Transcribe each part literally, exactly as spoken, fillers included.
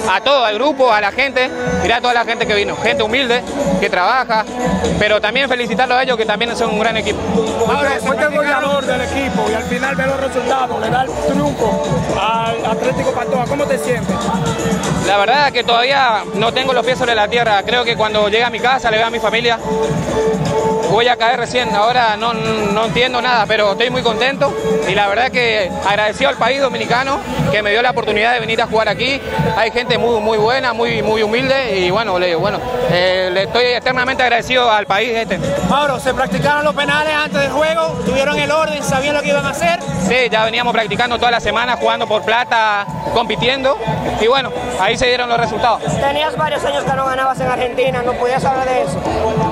a todo, al grupo, a la gente, mirá a toda la gente que vino, gente humilde, que trabaja, pero también felicitarlos a ellos que también son un gran equipo. Ahora, fuiste el goleador del equipo y al final de los resultados, le da el triunfo al Atlético Pantoja, ¿cómo te sientes? La verdad es que todavía no tengo los pies sobre la tierra, creo que cuando llegue a mi casa, le vea a mi familia, voy a caer recién, ahora no, no entiendo nada, pero estoy muy contento y la verdad que agradecido al país dominicano que me dio la oportunidad de venir a jugar aquí. Hay gente muy, muy buena, muy, muy humilde y bueno, le, bueno eh, le estoy eternamente agradecido al país este. Mauro, ¿se practicaron los penales antes del juego? ¿Tuvieron el orden? ¿Sabían lo que iban a hacer? Sí, ya veníamos practicando toda la semana, jugando por plata, compitiendo y bueno, ahí se dieron los resultados. Tenías varios años que no ganabas en Argentina, ¿no podías hablar de eso?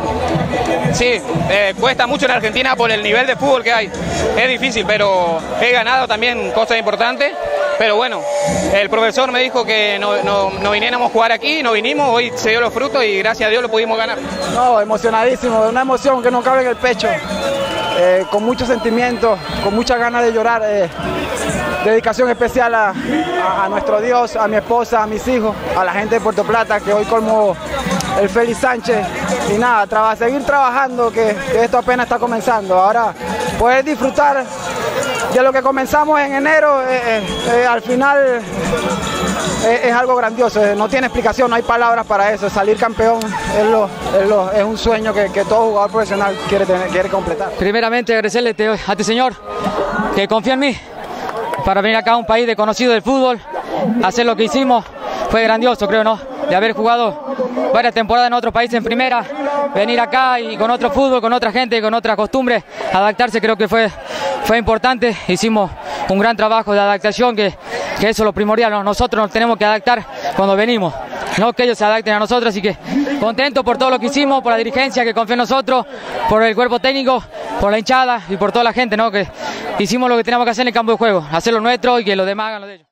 Sí, eh, cuesta mucho en Argentina por el nivel de fútbol que hay. Es difícil, pero he ganado también cosas importantes. Pero bueno, el profesor me dijo que no, no, no viniéramos a jugar aquí, no vinimos, hoy se dio los frutos y gracias a Dios lo pudimos ganar. No, emocionadísimo, una emoción que no cabe en el pecho, eh, con mucho sentimiento, con muchas ganas de llorar. Eh, dedicación especial a, a, a nuestro Dios, a mi esposa, a mis hijos, a la gente de Puerto Plata que hoy colmó el Félix Sánchez y nada, traba, seguir trabajando que, que esto apenas está comenzando. Ahora poder disfrutar de lo que comenzamos en enero, eh, eh, al final eh, es algo grandioso, eh, no tiene explicación, no hay palabras para eso. Salir campeón es, lo, es, lo, es un sueño que, que todo jugador profesional quiere, tener, quiere completar. Primeramente agradecerle a este señor que confía en mí para venir acá a un país desconocido del fútbol, hacer lo que hicimos, fue grandioso, creo, ¿no? De haber jugado varias temporadas en otro país en primera, venir acá y con otro fútbol, con otra gente, con otras costumbres, adaptarse creo que fue, fue importante. Hicimos un gran trabajo de adaptación, que, que eso es lo primordial, ¿no? Nosotros nos tenemos que adaptar cuando venimos, no que ellos se adapten a nosotros, así que contento por todo lo que hicimos, por la dirigencia que confió en nosotros, por el cuerpo técnico, por la hinchada y por toda la gente, ¿no? Que hicimos lo que teníamos que hacer en el campo de juego, hacer lo nuestro y que los demás hagan lo de ellos.